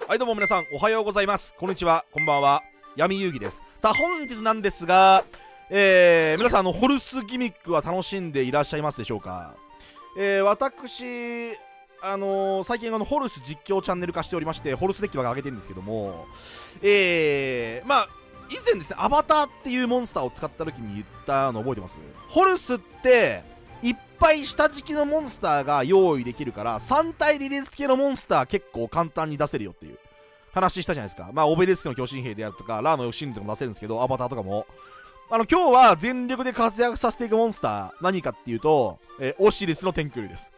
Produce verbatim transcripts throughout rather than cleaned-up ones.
はいどうも皆さんおはようございます。こんにちは、こんばんは。闇遊戯です。さあ本日なんですが、えー、皆さんあのホルスギミックは楽しんでいらっしゃいますでしょうか。えー、私あのー、最近あのホルス実況チャンネル化しておりまして、ホルスデッキばか上げてるんですけども、えー、まあ以前ですね、アバターっていうモンスターを使った時に言ったの覚えてます？ホルスっていっぱい下敷きのモンスターが用意できるから、さん体リリース系のモンスター結構簡単に出せるよっていう話したじゃないですか。まあオベレスクの巨神兵であるとか、ラーのヨシンとかも出せるんですけど、アバターとかもあの今日は全力で活躍させていくモンスター何かっていうと、えー、オシリスのテンクールです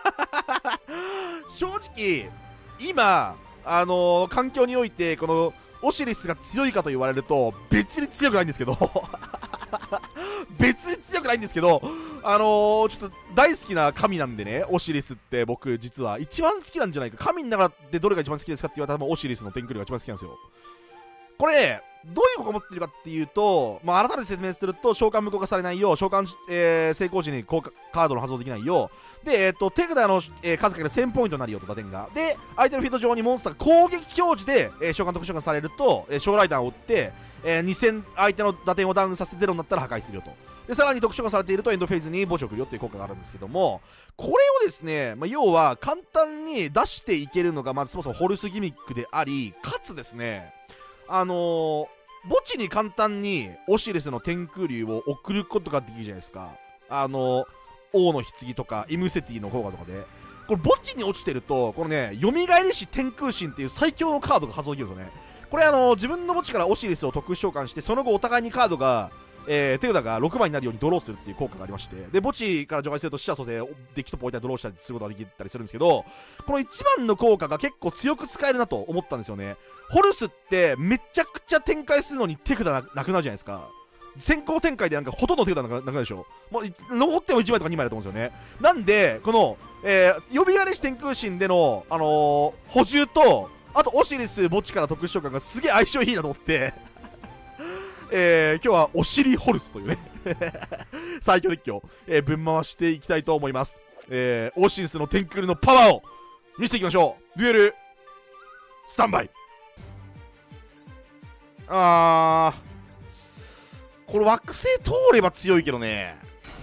正直今あのー、環境においてこのオシリスが強いかと言われると別に強くないんですけど別に強くないんですけど、あのー、ちょっと大好きな神なんでね、オシリスって僕実は一番好きなんじゃないか。神の中でどれが一番好きですかって言われたら多分オシリスのテンクールが一番好きなんですよ。これどういう効果持ってるかっていうと、まあ、改めて説明すると、召喚無効化されないよう、召喚、えー、成功時に効果カードの発動できないようで、えー、と手札の、えー、数かけるせんポイントになるよと打点がで、相手のフィールド上にモンスターが攻撃表示で、えー、召喚特殊召喚されると、えー、小ライダーを打って、えー、にせん相手の打点をダウンさせてゼロになったら破壊するよと。でさらに特殊召喚されているとエンドフェーズに墓地を送るよっていう効果があるんですけども、これをですね、まあ、要は簡単に出していけるのがまずそもそもホルスギミックであり、かつですね、あのー、墓地に簡単にオシリスの天空竜を送ることができるじゃないですか。あのー、王の棺とかイムセティの効果とかでこれ墓地に落ちてると、このね、蘇りし天空神っていう最強のカードが発動できるんですよね。これあのー、自分の墓地からオシリスを特殊召喚して、その後お互いにカードがえー、手札がろくまいになるようにドローするっていう効果がありまして、で墓地から除外すると死者蘇生デッキトップ置いたりドローしたりすることができたりするんですけど、この一番の効果が結構強く使えるなと思ったんですよね。ホルスってめちゃくちゃ展開するのに手札なくなるじゃないですか。先行展開でなんかほとんど手札なくなるでしょ。もう残ってもいちまいとかにまいだと思うんですよね。なんでこの、えー、呼び荒れし天空神での、あのー、補充と、あとオシリス墓地から特殊召喚がすげえ相性いいなと思ってえー、今日はお尻ホルスというね最強デッキを、えー、ぶん回していきたいと思います。えー、オシリスのテンクールのパワーを見せていきましょう。デュエルスタンバイ。あー、これ惑星通れば強いけどね、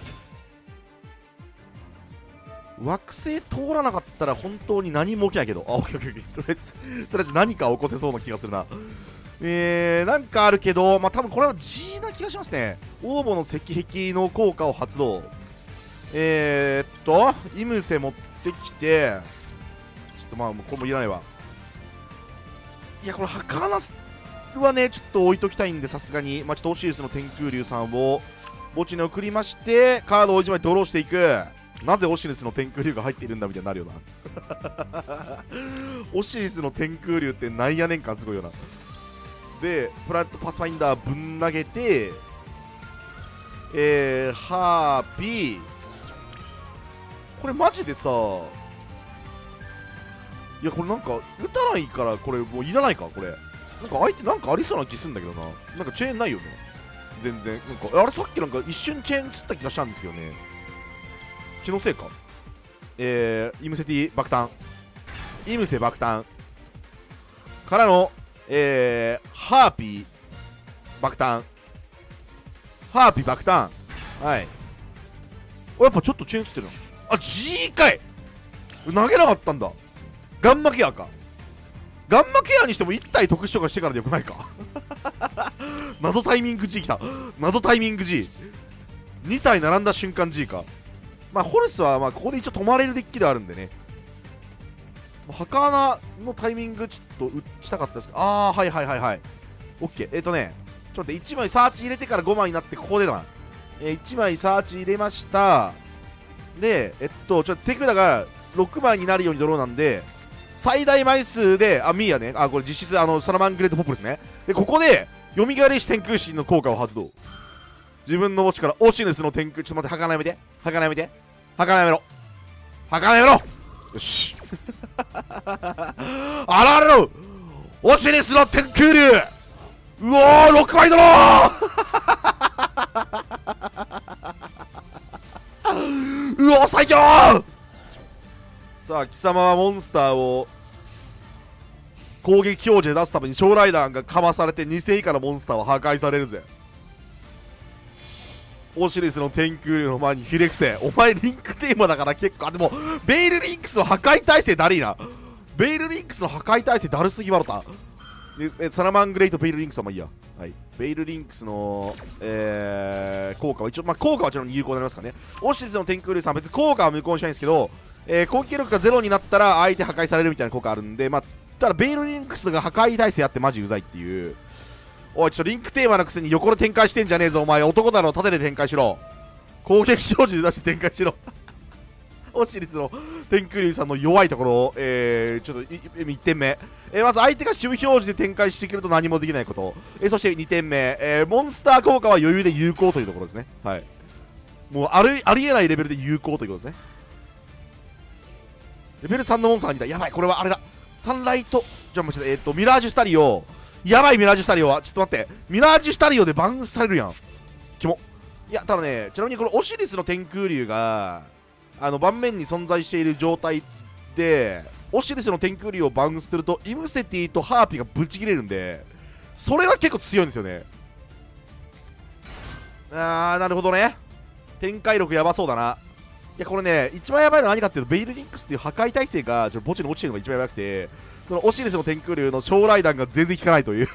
惑星通らなかったら本当に何も起きないけど、あ、オッケーオッケーオッケー、とりあえずとりあえず何か起こせそうな気がするな。えー、なんかあるけど、まあ多分これは G な気がしますね。応募の石壁の効果を発動。えーっと、イムセ持ってきて、ちょっとまあ、これもいらないわ。いや、これ、ハカナスはね、ちょっと置いときたいんで、さすがに、まあちょっとオシリスの天空竜さんを墓地に送りまして、カードをいちまいドローしていく。なぜオシリスの天空竜が入っているんだみたいになるよな。オシリスの天空竜ってなんやねんかすごいよな。で、プラネットパスファインダーぶん投げて、えー、ハーピー。これマジでさ、いや、これなんか、打たないから、これもういらないか、これ。なんか相手なんかありそうな気すんだけどな。なんかチェーンないよね。全然。なんか、あれさっきなんか一瞬チェーンつった気がしたんですけどね。気のせいか。えー、イムセティ爆誕。イムセ爆誕。からの、えー、ハーピー爆誕。ハーピー爆誕。はい。お、やっぱちょっとチェーンつってるな。あ、G かい。投げなかったんだ。ガンマケアか。ガンマケアにしてもいち体特殊召喚してからでよくないか謎タイミング G きた。謎タイミング G。に体並んだ瞬間 G か。まあ、ホルスはまあここで一応止まれるデッキではあるんでね。ハカーナのタイミングちょっと打ちたかったです。あー、はいはいはいはい。オッケー。えっ、ー、とね、ちょっと待って、いちまいサーチ入れてからごまいになって、ここでだな。えー、いちまいサーチ入れました。で、えっと、ちょっと手札がろくまいになるようにドローなんで、最大枚数で、あ、ミーヤね。あ、これ実質、あの、サラマングレートポップですね。で、ここで、蘇りし天空神の効果を発動。自分の墓地からオシリスの天空、ちょっと待って、はかなやめて。はかなやめて。はかなやめろ。はかなやめろ。よしあられろオシリスの天空竜。うおー、ろくまいドローうおー、最強。さあ貴様はモンスターを攻撃表示で出すために小ライダーがかまされてにせん以下のモンスターは破壊されるぜ。オシリスの天空竜の前にひれ伏せ。お前リンクテーマだから結構、あ、でもベイルリンクスの破壊耐性だりーな。ベイルリンクスの破壊耐性だるすぎバロタで、サラマングレイトベイルリンクスはまあいいや。はい、ベイルリンクスの、えー、効果は一応、まあ、効果はちなみに有効になりますからね。オシリスの天空竜さんは別に効果は無効にしないんですけど、えー、攻撃力がゼロになったら相手破壊されるみたいな効果あるんで、まあ、ただベイルリンクスが破壊耐性あってマジうざいっていう。おい、ちょっとリンクテーマのくせに横で展開してんじゃねえぞ、お前。男だろ、縦で展開しろ。攻撃表示で出して展開しろ。オシリスの天空竜さんの弱いところを、えー、ちょっといってんめ、えー、まず相手が守備表示で展開してくると何もできないこと、えー、そしてにてんめ、えー、モンスター効果は余裕で有効というところですね。はい、もうありありえないレベルで有効ということですね。レベルさんのモンスターがにたい。やばい、これはあれだ、サンライト、じゃあもうちょっと、えー、っとミラージュスタリオ、やばい、ミラージュスタリオはちょっと待って、ミラージュスタリオでバウンスされるやん、キモ。いや、ただね、ちなみにこのオシリスの天空竜があの盤面に存在している状態でオシリスの天空竜をバウンスするとイムセティとハーピーがぶち切れるんで、それは結構強いんですよね。あー、なるほどね。展開力やばそうだな。いや、これね、一番やばいのは何かっていうと、ベイルリンクスっていう破壊耐性がちょっと墓地に落ちてるのが一番やばくて、そのオシリスの天空竜の小雷弾が全然効かないという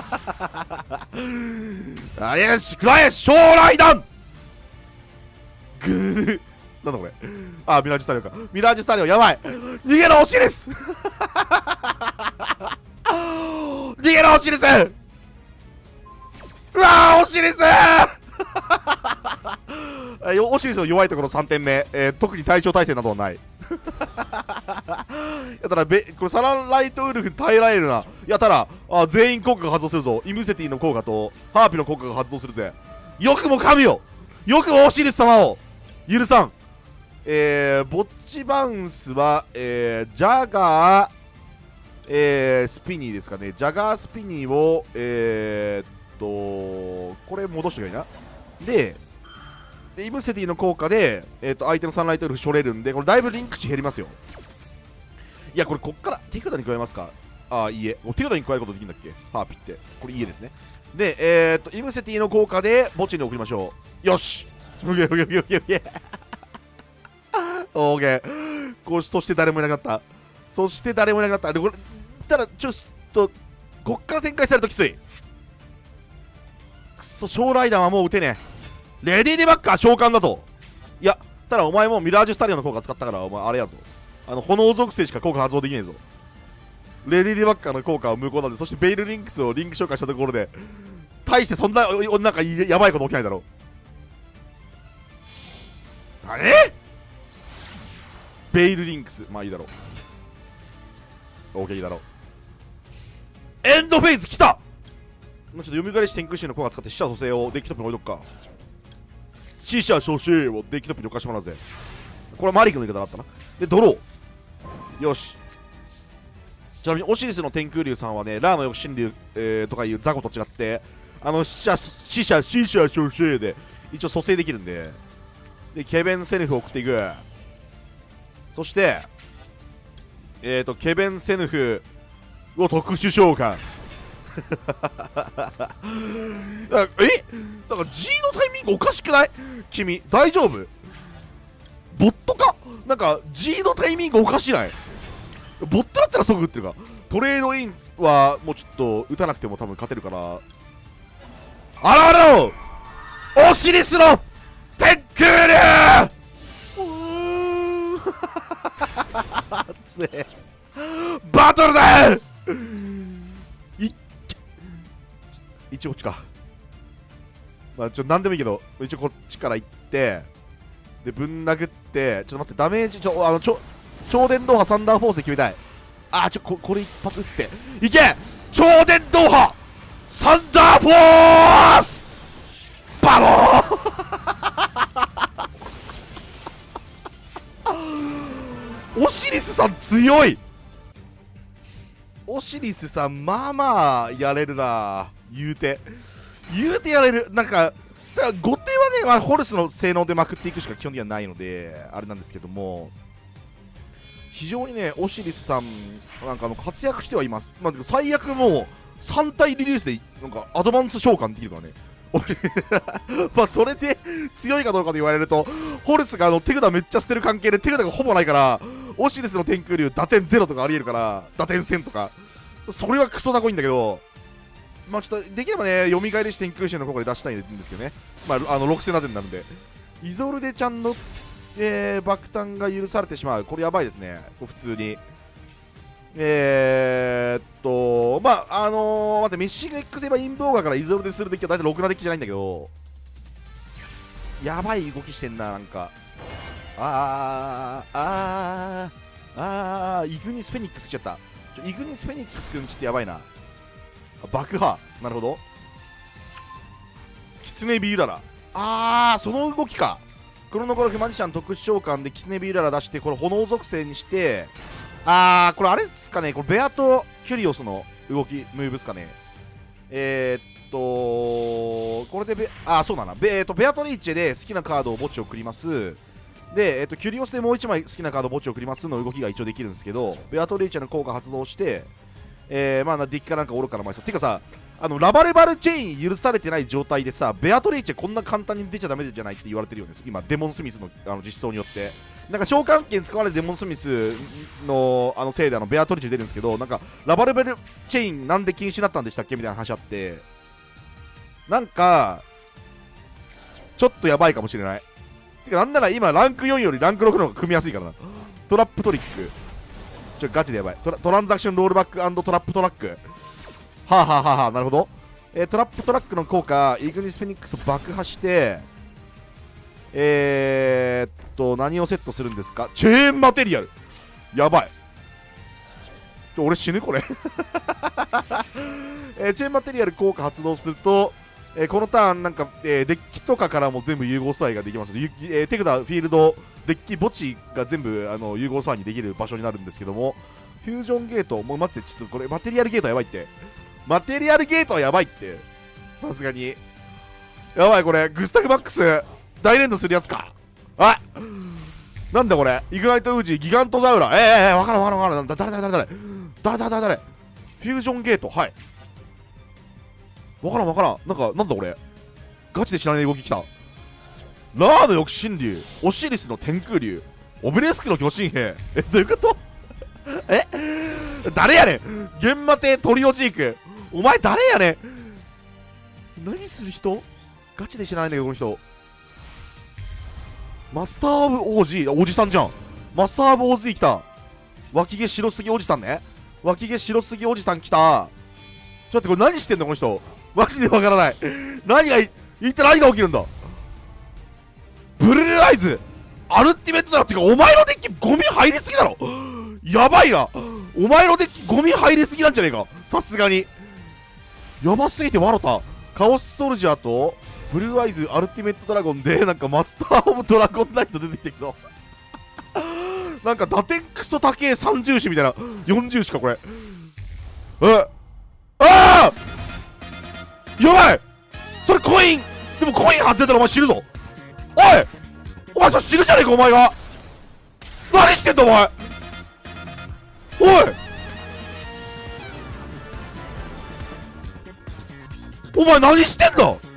あ、よし、くらえ小雷弾ぐーなんだこれ。あ、ミラージュスタリオか。ミラージュスタリオやばい。逃げろオシリス逃げろオシリス、うわーオシリスオシリスの弱いところさんてんめ、えー、特に対象耐性などはないやたらべこれサランライトウルフに耐えられるな。やたらあ全員効果が発動するぞ。イムセティの効果とハーピの効果が発動するぜ。よくも神よ、よくもオシリス様を許さん。えー、ボッチバウンスは、えー、ジャガー、えー、スピニーですかね。ジャガースピニーをえー、っとこれ戻しときゃいいな。ででイムセティの効果で、えー、と相手のサンライトウルフしょれるんで、これだいぶリンク値減りますよ。いや、これこっから手札に加えますか。ああ、いいえ。手札に加えることできるんだっけ、ハーピって。これいいえですね。で、えー、っとイムセティの効果で墓地に送りましょう。よし、オッケーオッケーオッケーオッケーオッケーオーケー。こうし、そして誰もいなかった。そして誰もいなかった。で、これ、ただ、ちょっと、こっから展開されるときつい。くそ、小ライダーはもう撃てねえ。レディーデバッカー召喚だと。いや、ただお前もミラージュスタリオの効果使ったから、お前あれやぞ。あの、炎属性しか効果発動できねえぞ。レディーデバッカーの効果は無効なんで、そしてベイルリンクスをリンク紹介したところで、大してそんな、なんかやばいこと起きないだろう。あれベイルリンクス、まあいいだろう。OK いいだろう。エンドフェイズ来た。ちょっと読み返し天空神の効果使って死者蘇生をデッキトップに置いとくか。死者蘇生をデッキトップに置かしてもらうぜ。これはマリックの言い方だったな。で、ドロー。よし。ちなみにオシリスの天空竜さんはね、ラーの翼神竜、えー、とかいうザコと違って、あの死者、死者、死者蘇生で一応蘇生できるんで、で、ケベンセヌフを送っていく。そして、えーと、ケベンセヌフを特殊召喚。えだから G のタイミングおかしくない？君大丈夫？ボットか？なんか G のタイミングおかしない？ボットだったら即打ってるか。トレードインはもうちょっと打たなくても多分勝てるから。あらあらオシリスの天空竜熱いバトルだ。一応こっちか。まあちょっと何でもいいけど、一応こっちから行ってでぶん殴って、ちょっと待って、ダメージちょあのちょ超電導波サンダーフォースで決めたい。あーちょ こ, これ一発撃っていけ。超電導波サンダーフォースバローオシリスさん強い。オシリスさんまあまあやれるな。言うて言うてやれる。なんかだから後手はね、まあ、ホルスの性能でまくっていくしか基本的にはないのであれなんですけども、 非常にねオシリスさんなんかあの活躍してはいます。まあ、最悪もうさん体リリースでなんかアドバンス召喚できるからねまあそれで強いかどうかと言われると、ホルスがあの手札めっちゃ捨てる関係で手札がほぼないから、オシリスの天空竜打点ゼロとかありえるから、打点せんとかそれはクソだこいんだけど、まあちょっとできればね蘇りして天空神の効果で出したいんですけどね。まああのろくせん打点になるんで、イゾルデちゃんの、えー、爆誕が許されてしまう。これやばいですね普通に。えーっとまああのー、待って、メッシング X エヴァインボーガーからイゾルデするデッキは大体ろくなデッキじゃないんだけど、やばい動きしてんな。なんかあーあーあーイグニスフェニックス来ちゃった。ちょイグニスフェニックスくんちょっとやばいな。爆破、なるほど。キツネビューララ、あーその動きか。クロノコルフマジシャン特殊召喚でキツネビューララ出して、これ炎属性にして、あーこれあれっすかね、これベアとキュリオスの動きムーブっすかね。えー、っとこれでベあーそうだな、ベ, えー、とベアトリーチェで好きなカードを墓地を送ります。で、えー、とキュリオスでもういちまい好きなカードを墓地を送りますの動きが一応できるんですけど、ベアトリーチェの効果発動して、えー、まあデッキかなんかおるからまあてかさ、あのラバレバルチェイン許されてない状態でさ、ベアトリーチェこんな簡単に出ちゃダメじゃないって言われてるよね今、デモンスミスのあの実装によって。なんか召喚権使われるデモンスミスのあのせいであのベアトリーチェ出るんですけど、なんかラバレバルチェインなんで禁止になったんでしたっけみたいな話あって、なんかちょっとやばいかもしれない。てかなんなら今ランクよんよりランクろくの方が組みやすいからな。トラップトリックちょガチでやばい。ト ラ, トランザクションロールバック&トラップトラック、はあはあはあはあ、なるほど。えー、トラップトラックの効果、イグニスフェニックスを爆破して、えー、っと何をセットするんですか。チェーンマテリアル、やばい。ちょ俺死ぬこれ、えー、チェーンマテリアル効果発動すると、えー、このターンなんか、えー、デッキとかからも全部融合素材ができます。えー、手札フィールドデッキ墓地が全部あの融合素材にできる場所になるんですけども、フュージョンゲート、もう待って、ちょっとこれマテリアルゲートやばいって、マテリアルゲートはやばいって、さすがにやばい。これグスタフマックス大連動するやつか。あなんだこれ、イグナイトウージギガントザウラ、えー、えー、わからんわからんわからん、誰誰誰誰誰誰誰誰フュージョンゲート、はいわからんわからん、なんかなんだこれ、ガチで知らない動ききた。ラーの翼神竜、オシリスの天空竜、オベレスクの巨神兵、えどういうことえ誰やねん、ゲンマテトリオジーク、お前誰やねん、何する人、ガチで知らないんだけどこの人。マスターオブオージー、おじさんじゃん。マスターオブオージー来た。脇毛白すぎおじさんね。脇毛白すぎおじさん来た。ちょっとこれ何してんのこの人、マジでわからない。何がい一体何が起きるんだ。ブルーアイズアルティメットだろ。ってかお前のデッキゴミ入りすぎだろ。やばいな、お前のデッキゴミ入りすぎなんじゃねえか、さすがにやばすぎて笑った。カオスソルジャーとブルーアイズアルティメットドラゴンでなんかマスターオブドラゴンナイト出てきたけどなんか打点クソ高えさん重視みたいな、よん重視かこれ。えああやばい、それコイン、でもコイン外れたらお前死ぬぞ。おいお前それ死ぬじゃねえかお前が。何してんだお前、おいお前何してんだ。